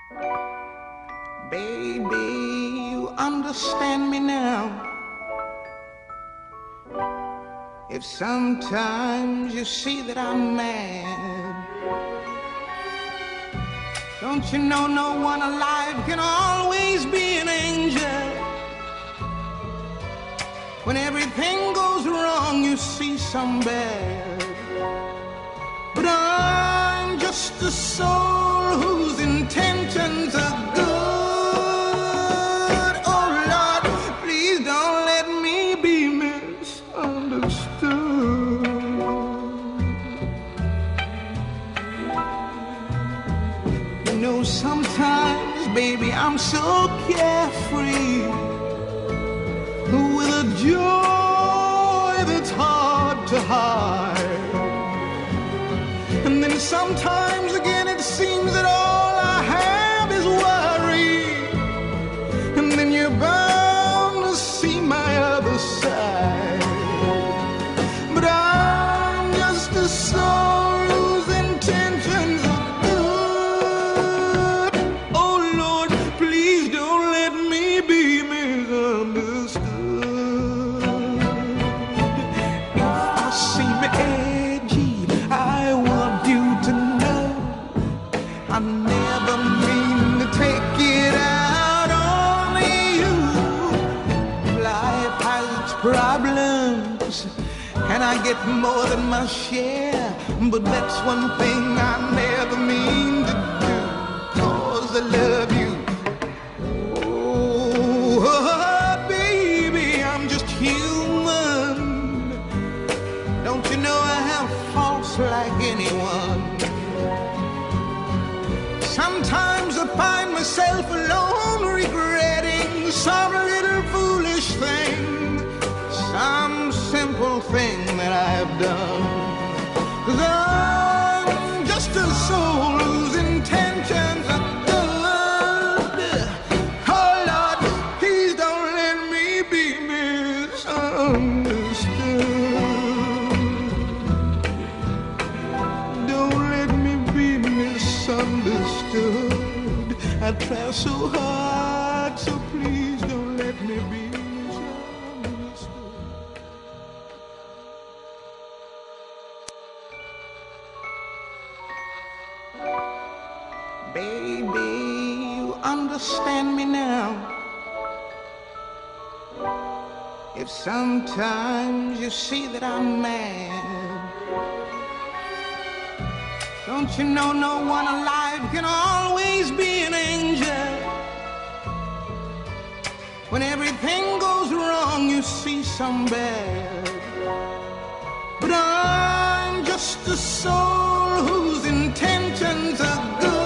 Baby, you understand me now. If sometimes you see that I'm mad, don't you know no one alive can always be an angel? When everything goes wrong, you see some bad. But I'm just a soul whose intentions are good. Oh Lord, please don't let me be misunderstood. You know, sometimes, baby, I'm so carefree, with a joy that's hard to hide. And then sometimes again it seems that all I have is worry. And then you're bound to see my other side. But I'm just a soul whose intentions are good. Oh Lord, please don't let me be misunderstood. If I seem edgy, I want you to know I never mean to take it out on you. Life has its problems, and I get more than my share. But that's one thing I never mean to do, 'cause I love you. Oh, baby, I'm just human. Don't you know I have faults like anyone? Sometimes I find myself alone, regretting some little foolish thing, some simple thing that I've done. 'Cause I'm just a soul whose intentions are good. Oh Lord, please don't let me be misunderstood. Don't let me be misunderstood. I try so hard, so please don't let me be misunderstood. Baby, you understand me now. If sometimes you see that I'm mad, don't you know no one alive can always be an angel? When everything goes wrong, you see some bad. But I'm just a soul whose intentions are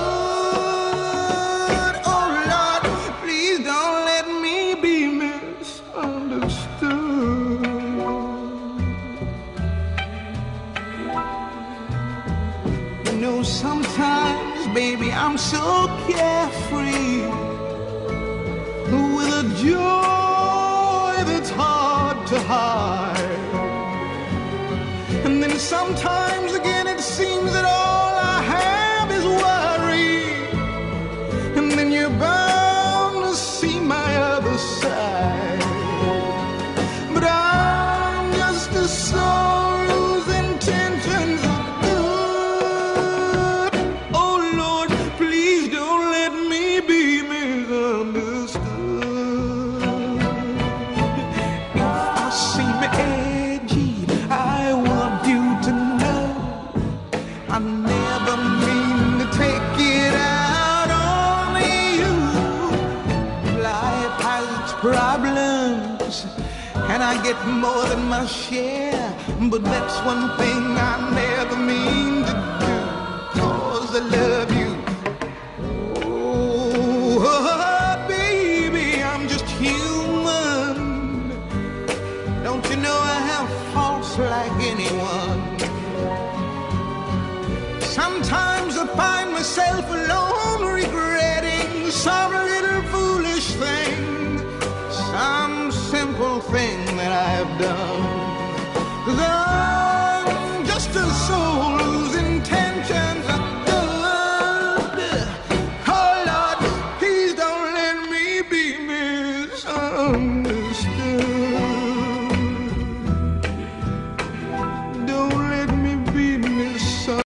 good. Oh Lord, please don't let me be misunderstood. You know, sometimes, baby, I'm so carefree, with a joy that's hard to hide. And then sometimes again it seems that all I have is worry. And then you're bound to see my other side. But I'm just a soul whose intentions are good. Oh Lord, please don't let me be misunderstood. If I seem edgy, I want you to know I never mean to take it out on you. Life has its problems, and I get more than my share. But that's one thing I never mean to do, 'cause I love you. Oh, baby, I'm just human. Don't you know I have faults like anyone? Sometimes I find myself alone, regretting some little foolish thing, some simple thing that I've done. 'Cause I'm just a soul whose intentions are good. Oh Lord, moon